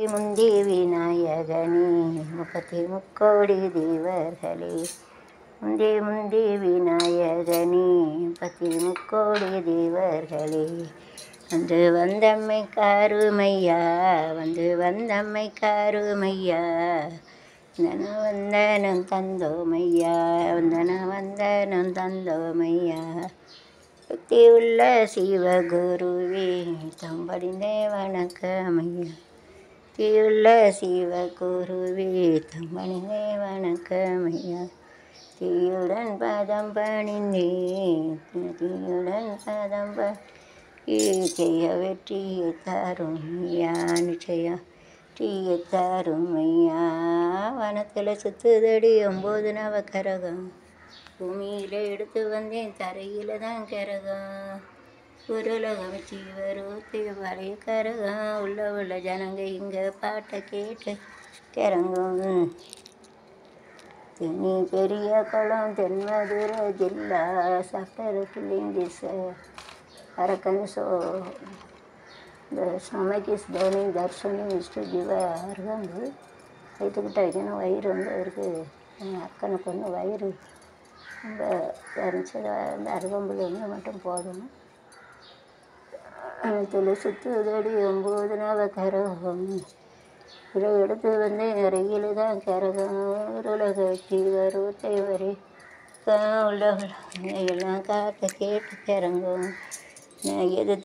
முந்தி விநாயகனே முப்பத்தி முக்கோடி தேவர்களே. முந்தி முந்தி விநாயகனே முப்பத்தி முக்கோடி தேவர்களே. வந்து வந்தம்மை காருமையா வந்து வந்தம்மை காருமையா. வந்தன வந்தனம் தந்தோமையா வந்தன வந்தனம் தந்தோமையா. பக்தி உள்ள சிவகுருவே தம்படிந்தே வணக்கமையா. பக்தியுள்ள சிவகுருவே தம்படிந்தே வணக்கமையா. தீயுடன் பதம் பணிந்தேன் தீயுடன் பதம் செய்ய வெற்றியை தரும் ஐயா நிச்சயம் வெற்றியை தரும் ஐயா. வனத்தில் சுத்துதடி 9 நவக்கரகம் பூமியில் எடுத்து வந்தேன் தரையில் தான் கரகம். உருளகம் ஜீவரூத்தி பழைய கரகம் உள்ள ஜனங்க இங்கே பாட்டை கேட்டு கிறங்கும். தென்னி பெரிய குளம் தென்மதுரை ஜில்லா சாஃப்ட்வேர் கில்லிங் அரக்கன் இந்த ஸ்டொமக் இஸ் பர்னிங் தர்ஷனி மிஸ்டு ஜீவ அருகம்பு வயிற்றுக்கிட்ட வைக்கணும். வயிறு வந்து அவருக்கு அக்கனுக்கு வந்து வயிறு ரொம்ப இருந்துச்சு. அந்த அருகம்புல் வந்து மட்டும் போடணும். அதில் சுற்றுதடி 9 நவக்கரகம் இதை எடுத்து வந்து நிறையில தான் கரகம். உலக ஜீவரூத்தை வரை உள்ள எல்லாம் காற்றை கேட்டு கிறங்கும். எது